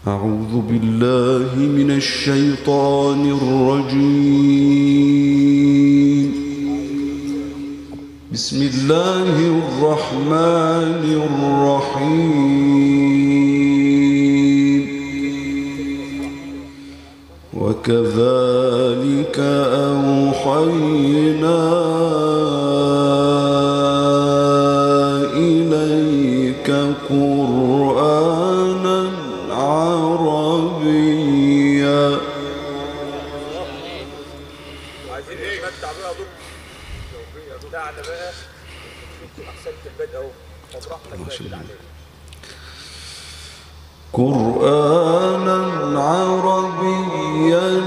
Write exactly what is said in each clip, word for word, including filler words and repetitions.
أعوذ بالله من الشيطان الرجيم. بسم الله الرحمن الرحيم. وكذلك أوحينا إليك قرآنا عربيا. عايزين ايه متع بقى ضد بتاعنا بقى احسنت البدء اهو وبراحتك بقى قرآنا عربيا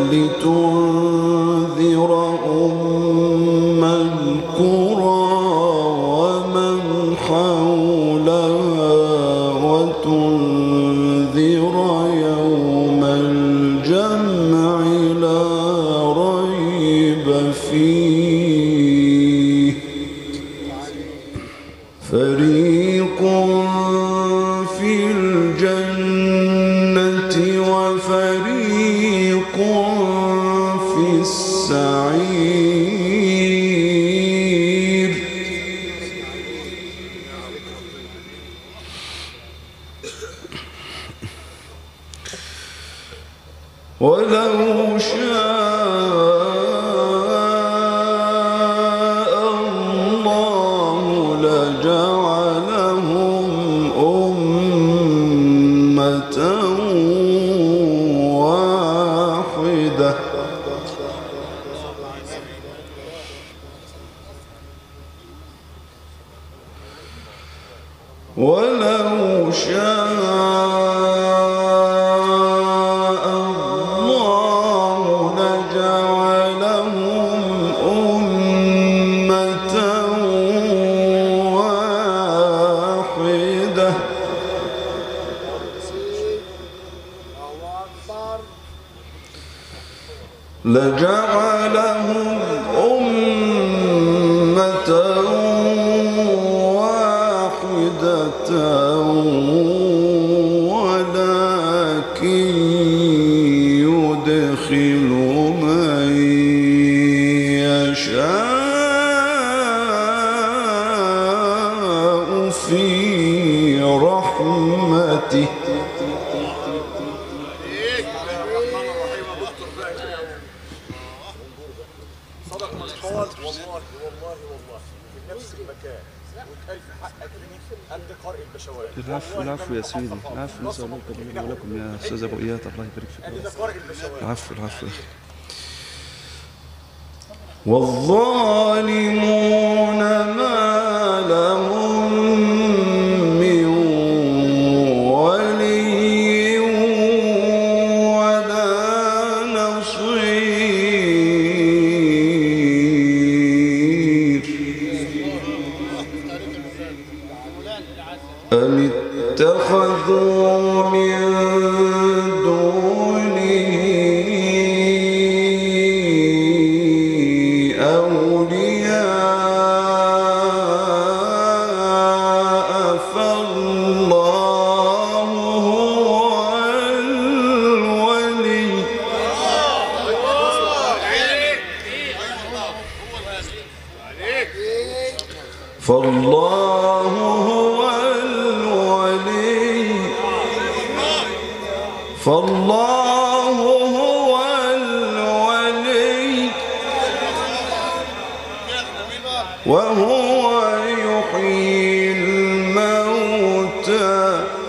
لتنذر أم القرى ومن حولها وتنذر يوم الجمع لا ريب فيه فريق في الجنة وفريق في السعير. ولو شاء الله لجعلهم أمة واحدة ولو شاء الله لجعلهم أمة واحدة لجعلهم أمة واحدة ولكن يدخل من يشاء في رحمته. صدق من قال والله والله والله في نفس المكان واتقال في حقك عند قارئ البشوات. العفو العفو يا سيدي، العفو، نسأل الله لي ولكم يا أستاذ أبو إياد، الله يبارك فيك. عند قارئ البشوات. العفو العفو. والظالمون ما لهم من ولي ولا نصير. أم اتخذوا من دونه أولياء فالله هو الولي. فالله هو الولي فالله هو الولي وهو يحيي الموتى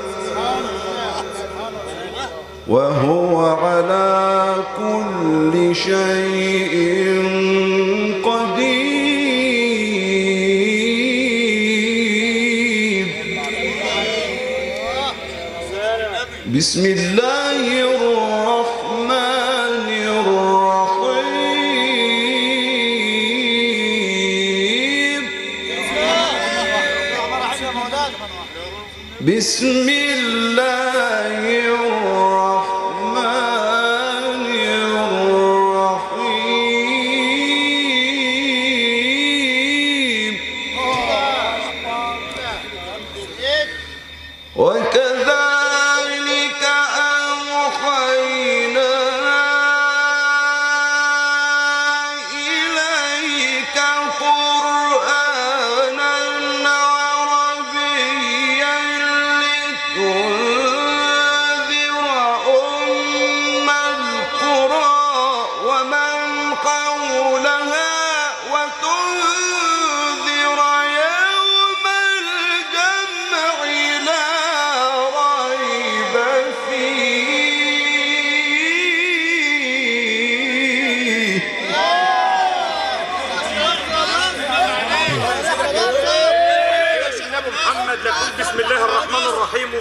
وهو على كل شيء قدير. بسم الله الرحمن الرحيم. بسم الله الرحمن الرحيم. وكذلك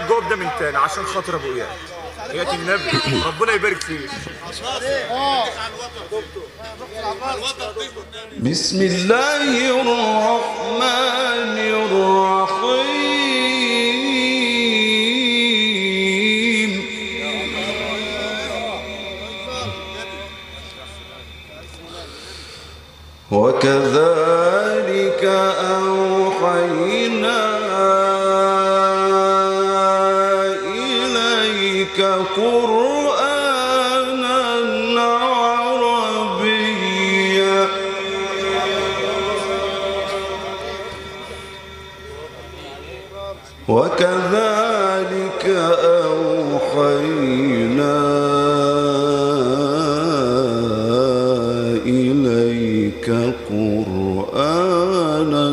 الجواب ده من تاني عشان خاطر ابو اياد. اياد النبي ربنا يبارك فيك. بسم الله الرحمن الرحيم. وكذلك أوحينا إليك قرآنا عربيا وكذلك أوحينا إليك قرآنا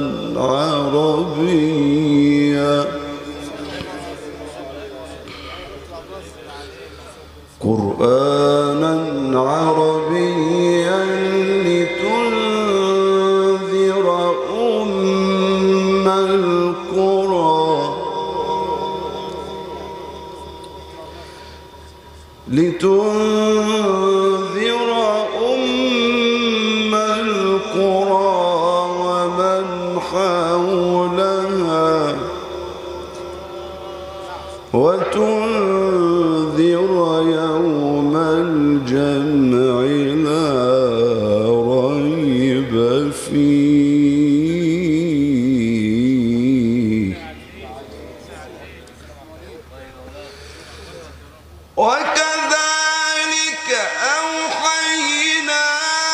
عربيا قرآنا عربيا لتنذر أم القرى لتنذر أم القرى ومن حولها وتنذر يوم الجمع لا ريب فيه وكذلك أوحينا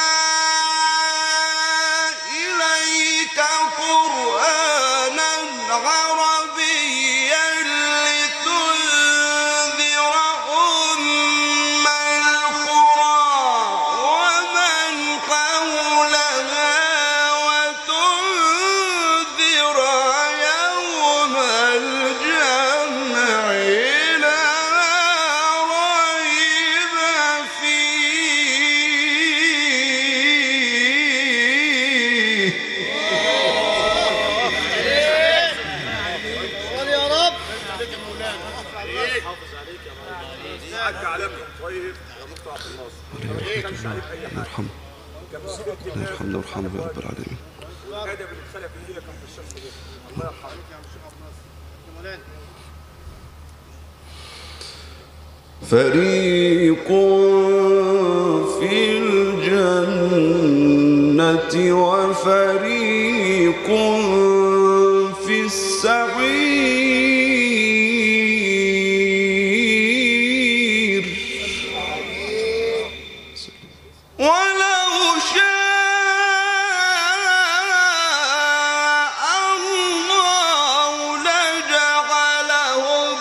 إليك قرآنا عربيا لتنذر أم القرى ومن حولها وتنذر يوم الجمع لا ريب فيه حاج علمنا طيب يا دكتور عبد الناصر. ما كانش عليك اي حاجه. يرحمه يرحمنا ويرحمه يا رب العالمين. الادب اللي اتخلق فيه هي كان في الشخص ده. الله يرحمه. فريق في الجنة وفريق في السعير ولو شاء الله لجعلهم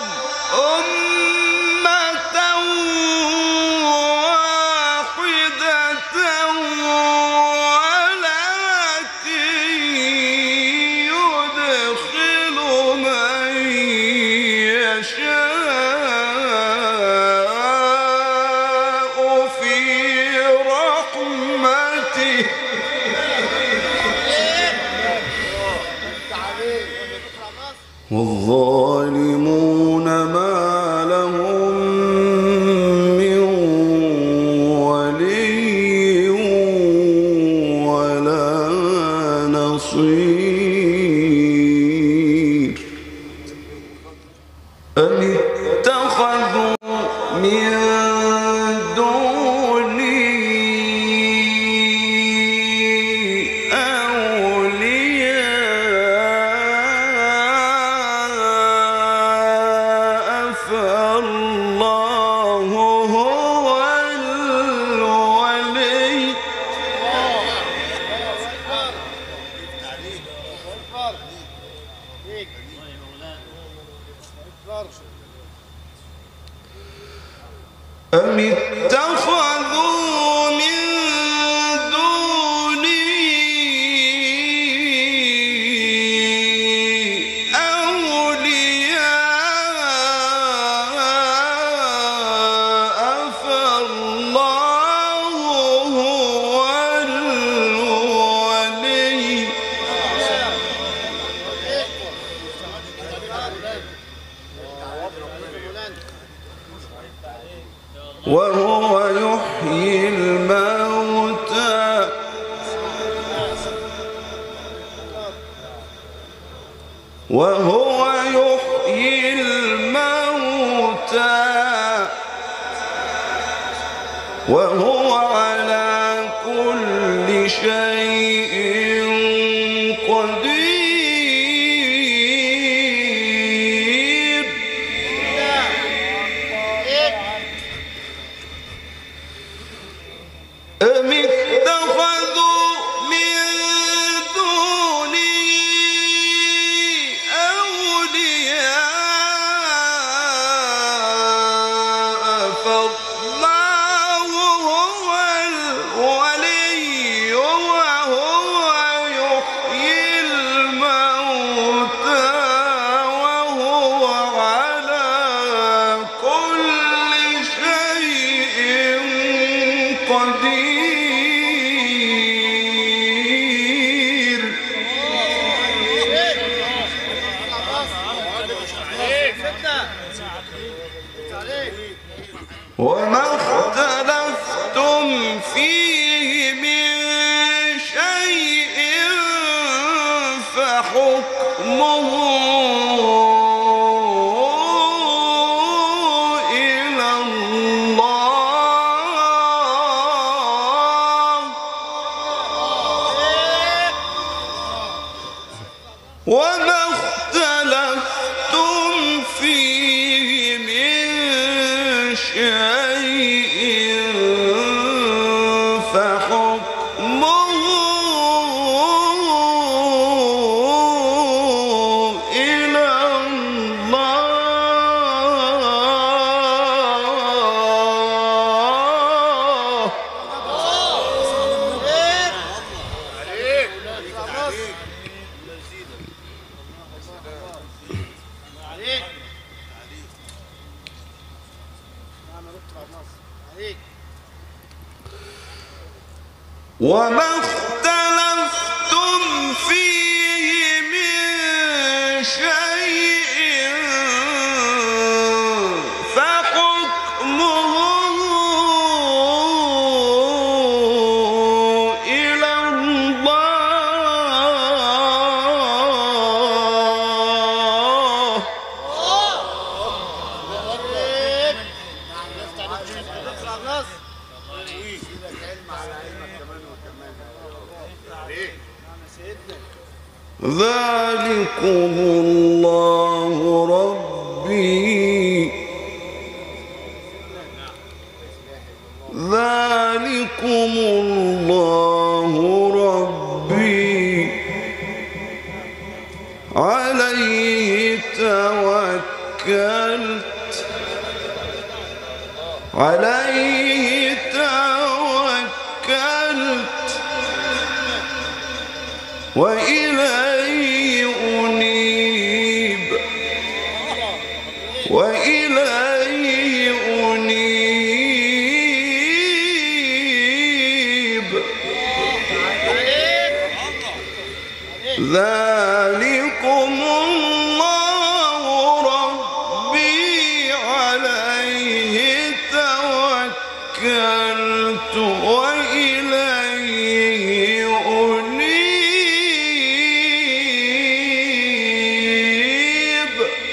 أمة واحدة ولكن يدخل من يشاء في رحمته والظالمون ما لهم من ولي ولا نصير أم اتخذوا من دوني أولياء فالله هو الولي أم اتخذوا من دوني أولياء فالله هو الولي وهو يحيي الموتى وهو يحيي الموتى وهو على كل شيء قدير. أم اتخذوا من دونه أولياء فالله هو الولي وهو يحيي الموتى وهو على كل شيء قدير. وما اختلفتم فيه من شيء فحكمه إلى الله. وما اختلفتم فيه من شيء فحكمه إلى الله. وما اختلفتم فيه من شيء فحكمه إلى الله. ذلكم الله ربي ذلكم الله ربي عليه توكلت عليه توكلت وإليه أنيب وإليه أنيب. ذلكم الله ربي عليه توكلت وإليه أنيب.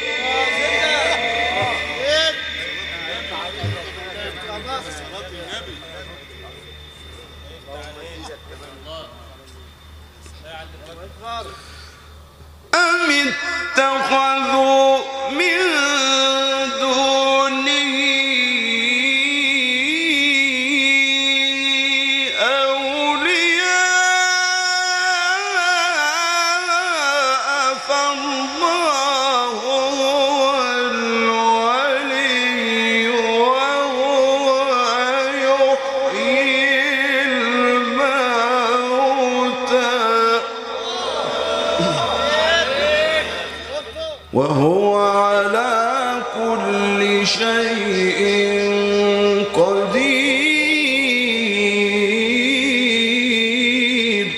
أم اتخذوا من دونه أولياء فالله هو الولي وهو يحيي الموتى وهو على كل شيء قدير.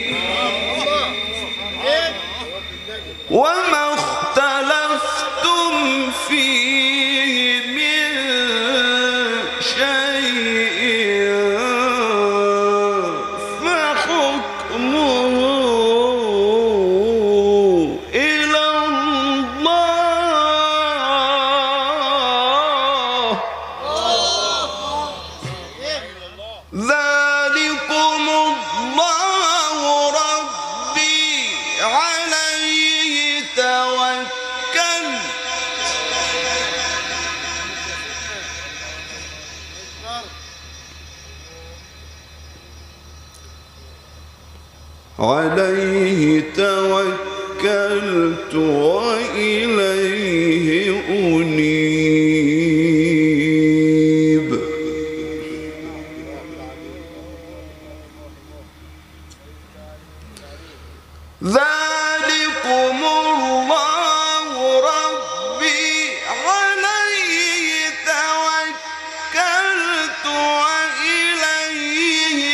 وما اختلفتم فيه من عليه توكلت وإليه أنيب ذلكم الله ربي عليه توكلت وإليه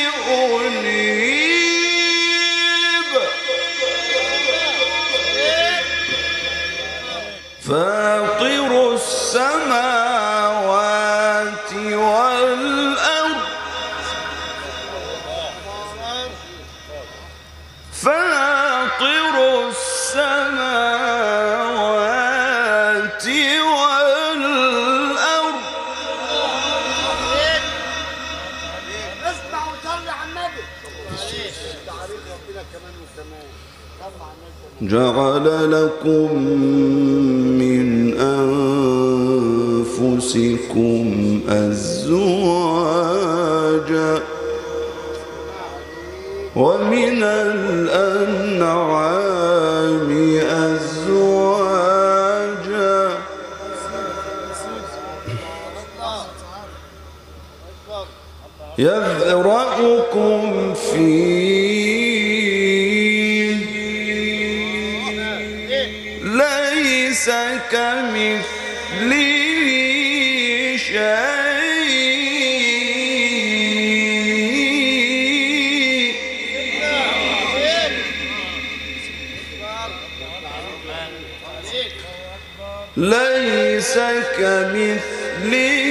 أنيب فاطر السماوات والأرض فاطر السماوات والأرض اسمع وصلي على النبي. تعريف ربنا كمان وكمان. صلى على النبي. جعل لكم من أنفسكم أزواجا ومن الأنعام أزواجا يذرأكم فيه ليس كمثله شيء ليس كمثله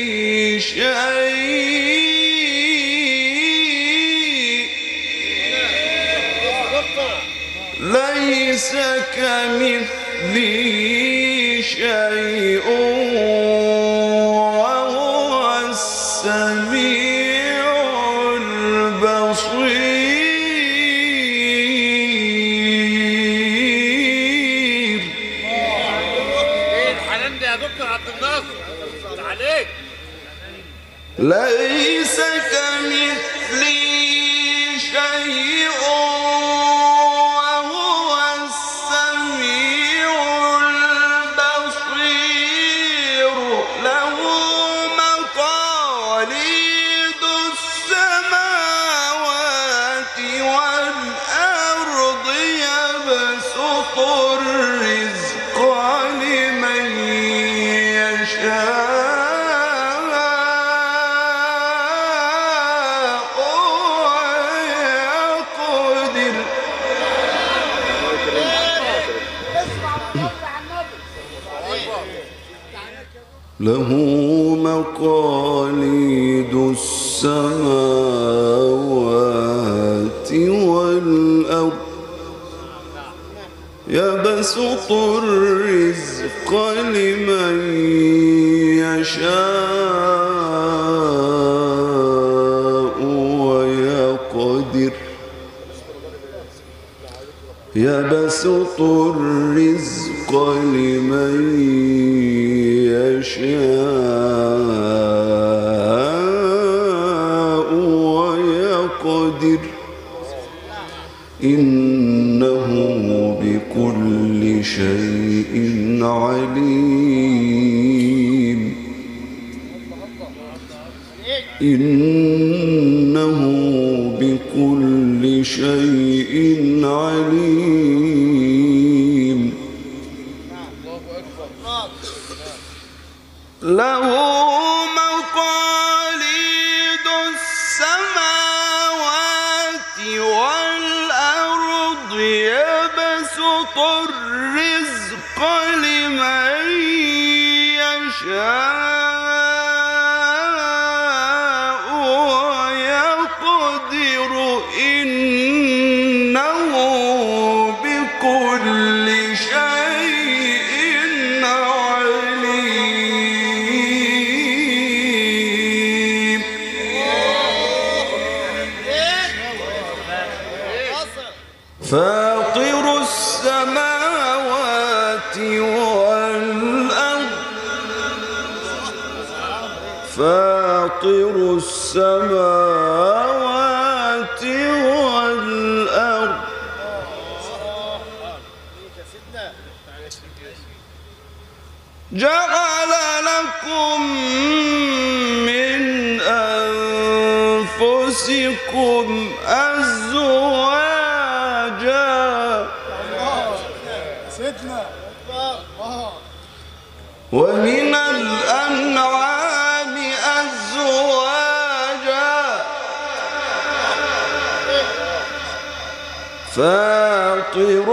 شيء ليس كمثله شيء وهو السميع البصير. ايه الحنان ده يا دكتور عبد الناصر؟ عليك. ليس كمثله شيء وهو السميع البصير. له مقاليد السماوات والأرض يبسط الرزق لمن يشاء له مقاليد السماوات والأرض يبسط الرزق لمن يشاء ويقدر يبسط الرزق لمن يشاء ويقدر إنه بكل شيء عليم إنه بكل شيء عليم. له مقاليد السماوات والأرض يبسط الرزق لمن يشاء ويقدر إنه بكل شيء عليم. فاطر السماوات والأرض فاطر السماوات والأرض جعل لكم من أنفسكم أزواجا ومن الأنعام أزواجا فاطر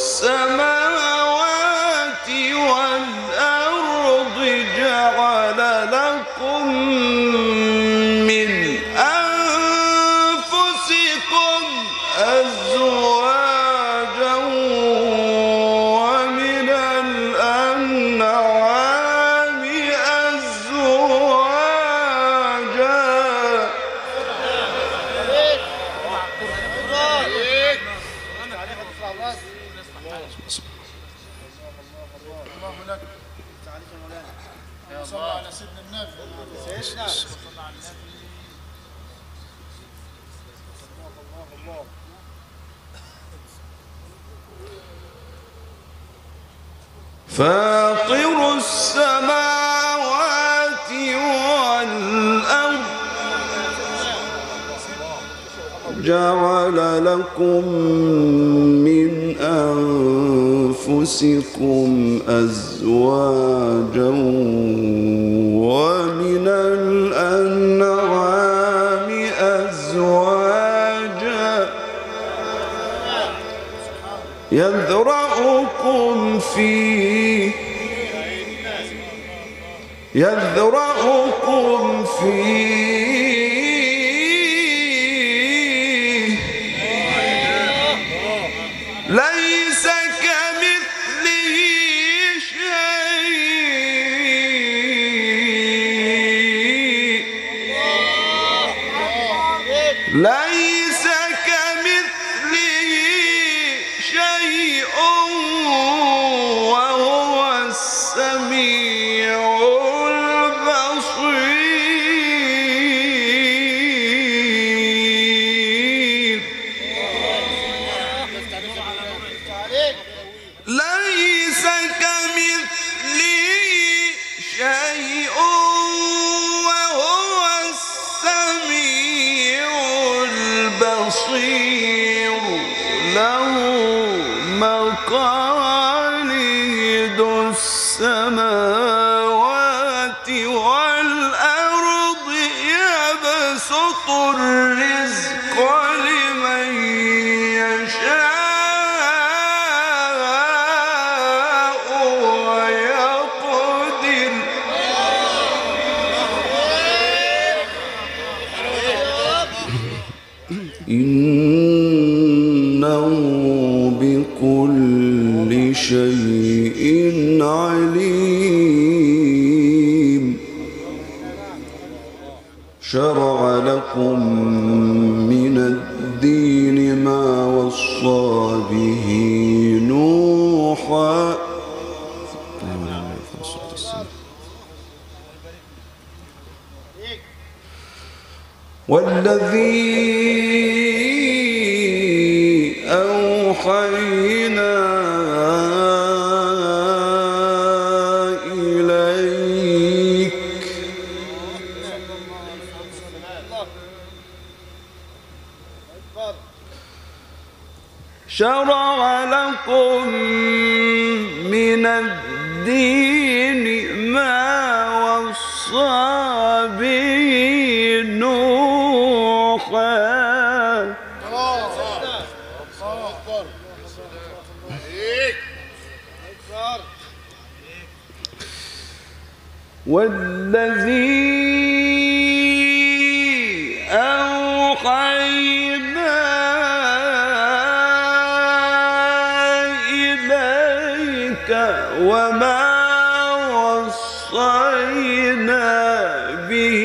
السماوات والأرض جعل لكم من أنفسكم أزواجا ومن الأنعام أزواجا صلى على سيدنا النبي سيدنا صلى على النبي الله الله فاطر السماوات والأرض جعل لكم من أنفسكم أزواجا ومن الأنعام أزواجا يذرأكم فيه يذرأكم فيه ليس كمثله شيء ليس كمثله شيء وهو السميع البصير ليس كمثله شيء وهو السميع البصير له مقاليد السماوات والأرض يبسط الرزق لمن يشاء ويقدر إنه بكل شيء عليم شرع لكم من الدين ما وصى به نوحا والذي أوحينا إليك شرع لكم من الدين ما وصى به نوحا والذي أوحينا إليك وما وصينا به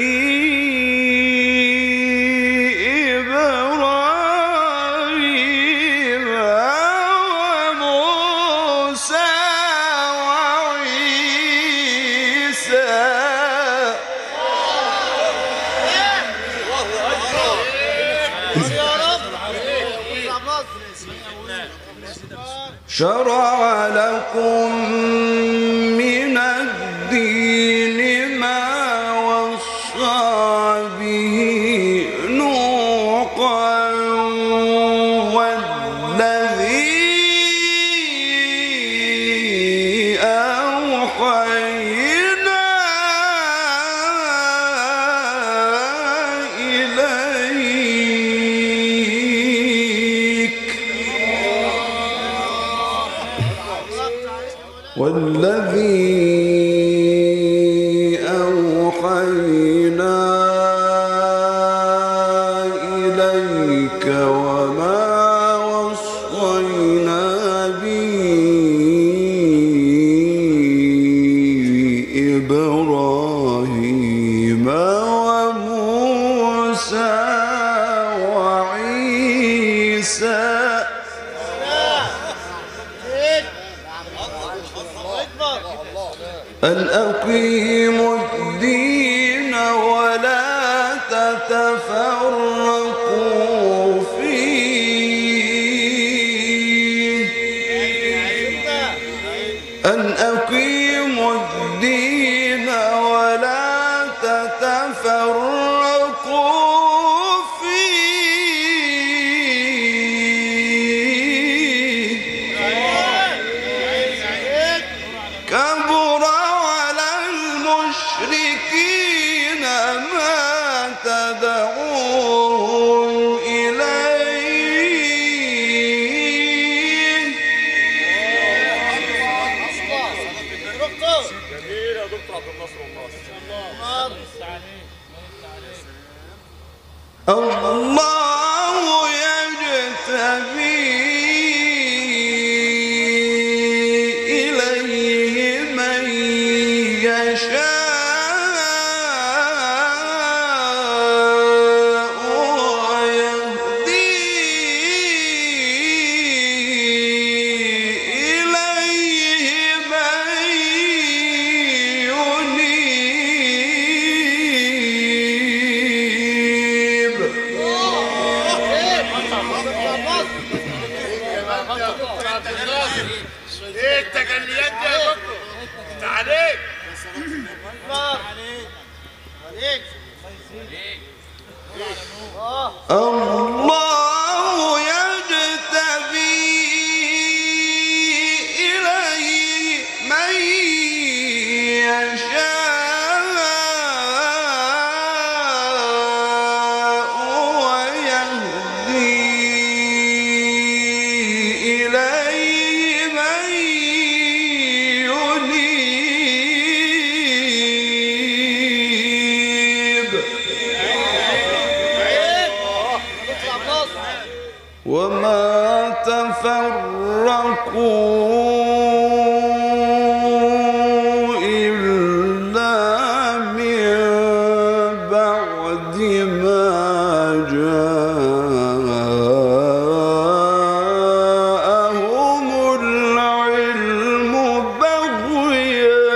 إبراهيم وموسى شرع لكم من الدين والذي أوحينا إليك وما وصينا به إبراهيم وموسى وعيسى أن أقيموا الدين ولا تتفرقوا فيه أن أقيموا الدين ولا تتفرقوا فيه كبر المشركين ما تدعوهم إليه. جميل يا دكتور عبد الناصر والله. الله يجتبي إليه من يشاء ويهدي إليه من ينيب. ايه التجليات دي يا دكتور؟ انت عليك الله يجتبي إليه من يشاء ويهدي إليه من ينيب. وما تفرقوا إلا من بعد ما جاءهم العلم بغيا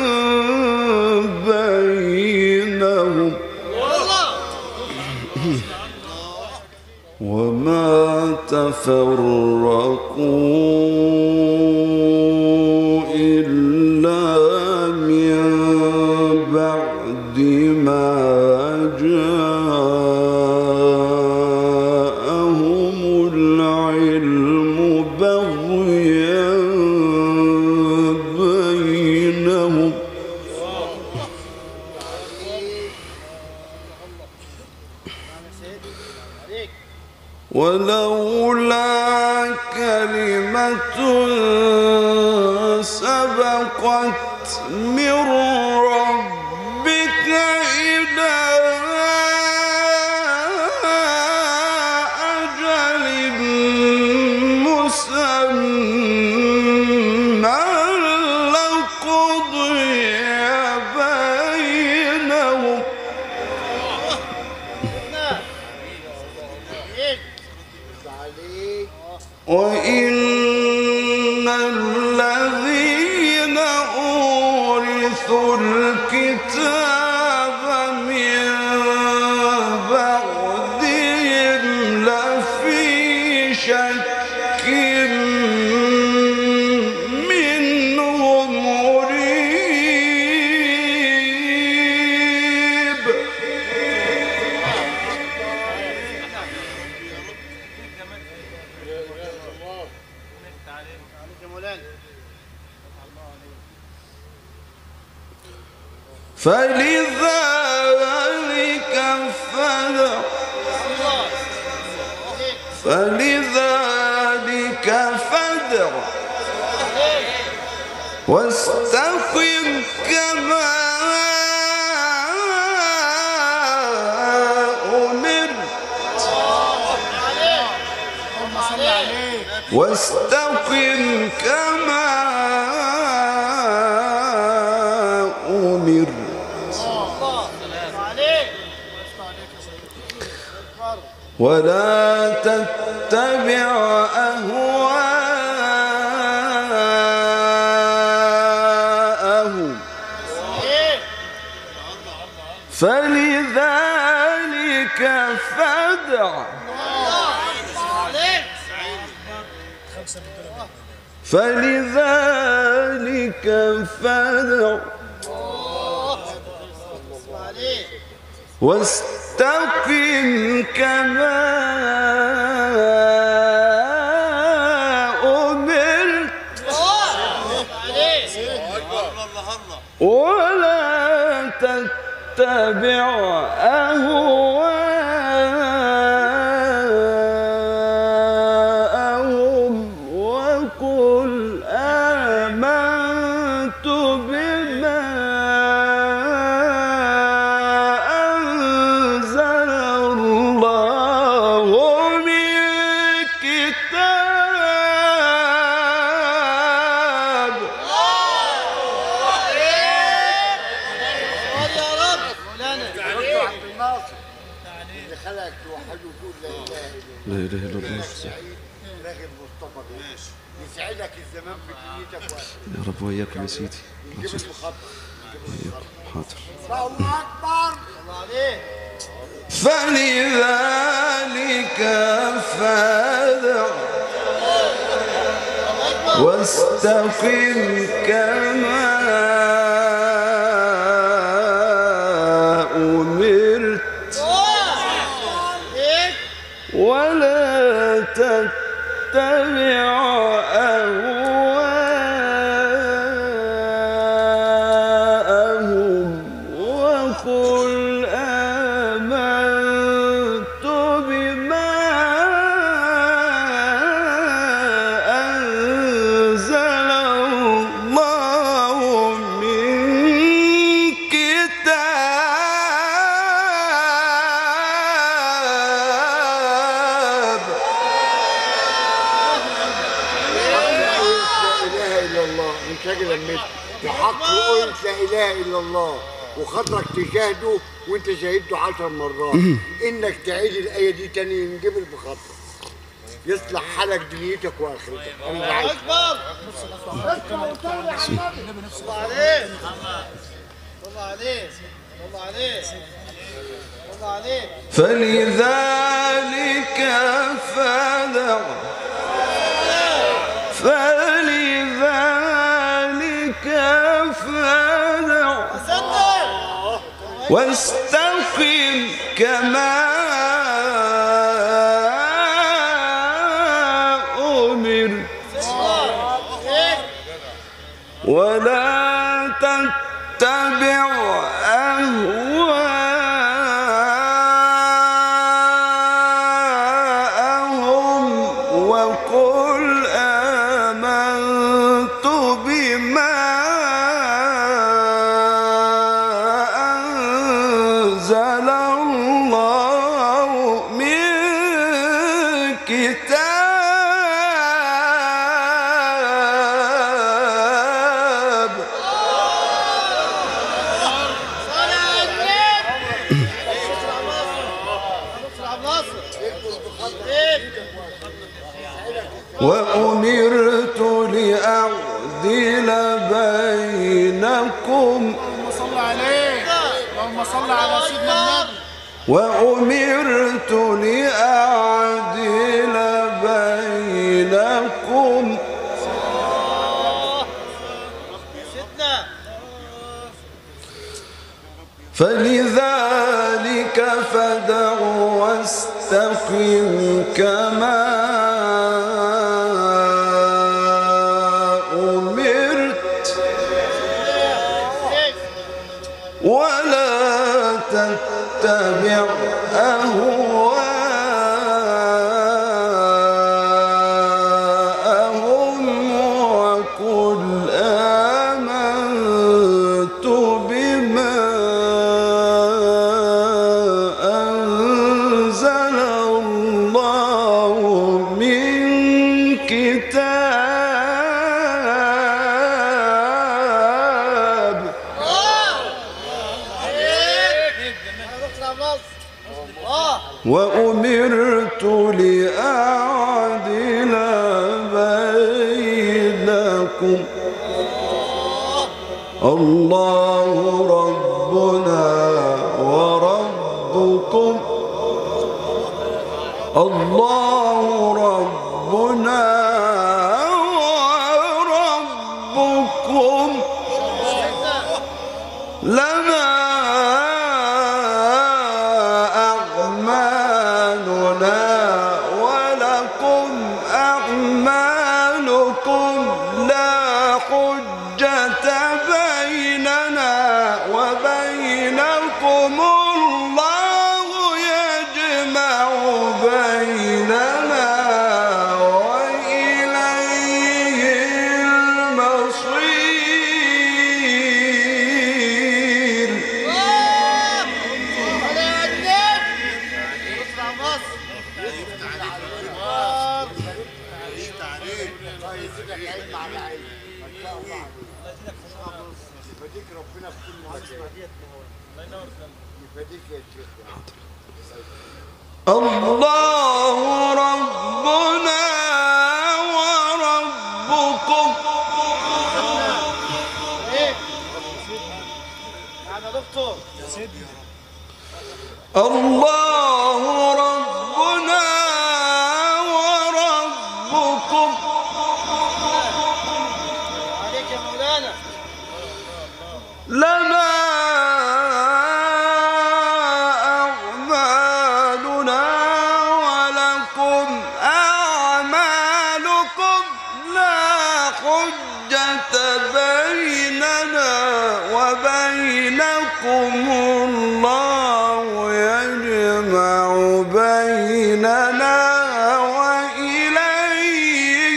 بينهم وما تفرقوا إلا من بعد ما جاءهم العلم بغيا بينهم ولولا كلمة سبقت من ربك إلى أجل مسمى لقضي بينهم وإن الذين أورثوا الكتاب من بعدهم لفي شك منه مريب. فلذلك فدع فلذلك فدع واستقم كما واستقم كما أمرت ولا تتبع أهواءهم فلذلك فادع فلذلك فادع واستقم كما أمرت ولا تتبع أهواءهم وقل آمنت بما أنزل الله من كتاب اللي خلقك توحده وتقول لا اله الا لا اله الا الله راغب مصطفى بيه يسعدك الزمان في دنيتك واخرتك يا رب وإياكم يا سيدي. نجيب المخطط حاضر. الله اكبر الله عليك فلذلك فادع واستقم كما أمرت ولا تتبع أهواءهم وقل آمنت بما أنزل الله من كتاب انت راجل لميت وحق وقلت لا اله الا الله وخاطرك تشاهده وانت شاهدته عشر مرات انك تعيد الايه دي تاني نجيب بخاطرك يصلح حالك دنيتك واخرتك. الله اكبر الله عليك الله عليك الله عليك الله عليك فلذلك فادع فلذلك فادع واستقم كما أمرت ولا تتبع أهواءهم وقل آمنت بما أنزل الله من كتاب وأمرت لأعدل بينكم اللهم صل عليه اللهم صل على سيدنا النبي وأمرت لأعدل بينكم فلذلك فادع واستقم كما أمرت ولا تتبع أهواءهم وقل آمنت وأمرت لأعدل بينكم الله ربنا وربكم الله ربنا وربكم لنا أعمالنا ولكم أعمالكم لا حجة بيننا وبينكم الله يجمع بيننا وإليه المصير. يفاديك ربنا في كل مكان. يفاديك يا شيخ. الله ربنا وربكم الله ربنا وربكم عليك يا مولانا لنا أعمالنا ولكم أعمالكم لا حجة بيننا وبينكم الله يجمع بيننا وإليه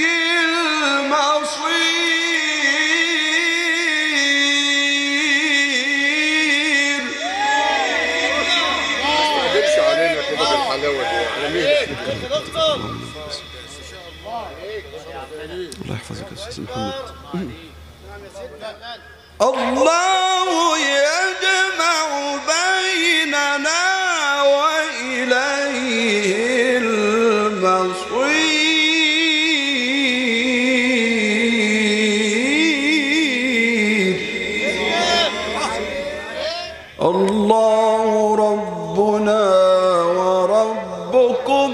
المصير. ما تقدرش علينا كده بالحلاوه دي على مين؟ الله يحفظك يا استاذ محمد. الله يجمع بيننا وإليه المصير. الله ربنا وربكم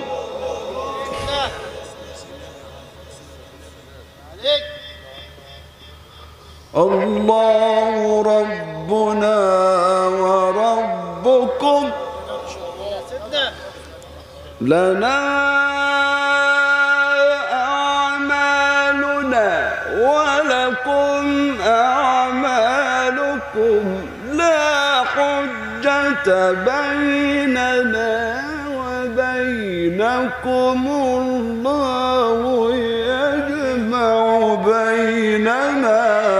الله ربنا وربكم لنا أعمالنا ولكم أعمالكم لا حجة بيننا وبينكم الله يجمع بيننا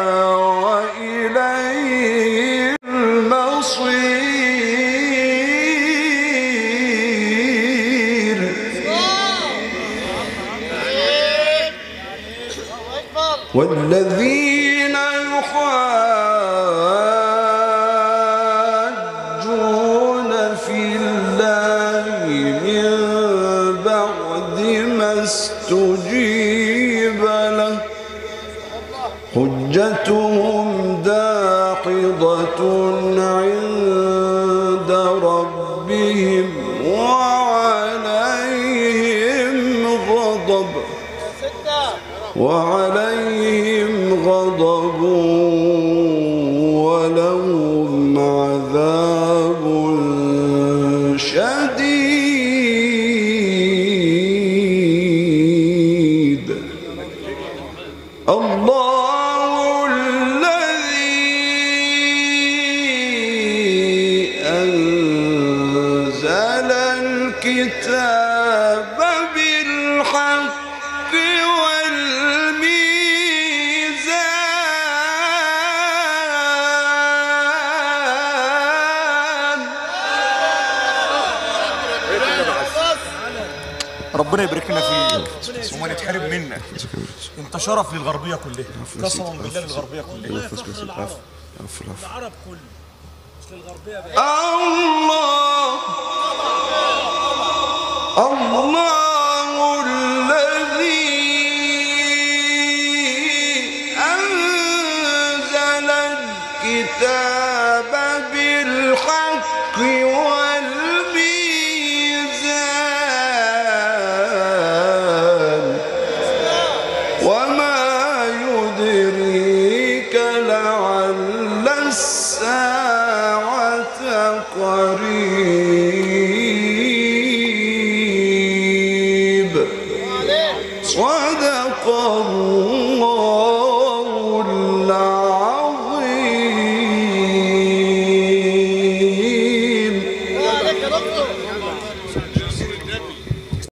وإليه المصير. والذين يحاجون في الله من بعد ما استجيب له حجتهم داحضة عند ربهم وعليهم غضب وعليهم غضب ولهم عذاب شديد. الله الذي أنزل الكتاب بالحق والميزان. ربنا يبارك لنا فيك وما نتحرم منك. انت شرف للغربيه كلها، قسما بالله للغربيه كلها. العفو العفو. العرب كله مش للغربيه بقى. الله الله الذي أنزل الكتاب بالحق والميزان وما يدريك لعل الساعة قريب صدق الله العظيم.